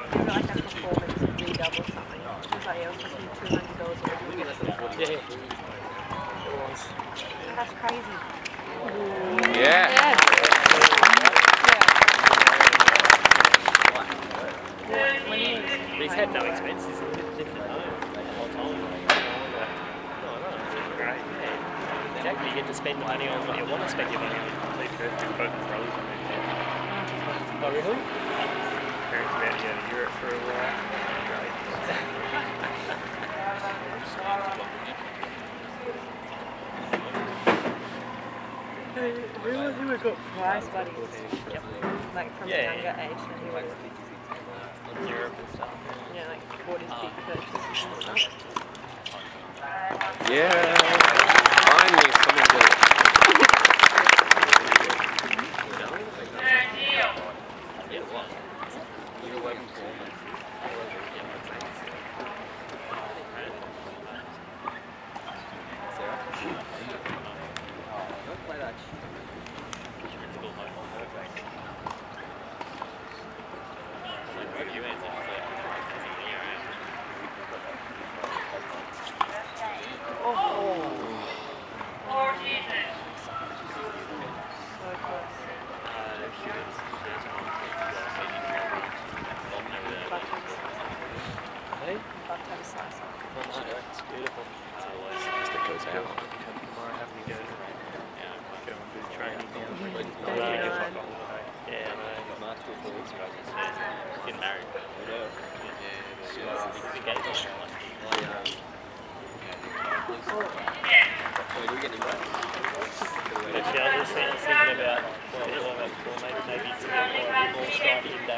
We got like a performance redub or something. She was like, yeah, it was fucking $200 or whatever. Yeah. It was. That's crazy. Yeah. But he's had no expenses. He's lived at home the whole time. No, it's great. Yeah. Exactly. You get to spend the money on what you want to spend your money on. Oh, really? Parents about to go to Europe for a while. Who would got prize buddies? Like from a younger age, and he would Europe and stuff. like bought his big purchases and stuff. Yeah. Finally, someone did it. Yeah, it was. You're waiting for me. Don't play that shit. It's beautiful. That goes out. Tomorrow have to go and do training down there. Yeah, Getting married. Actually, I was just thinking about maybe it's a bit more striking day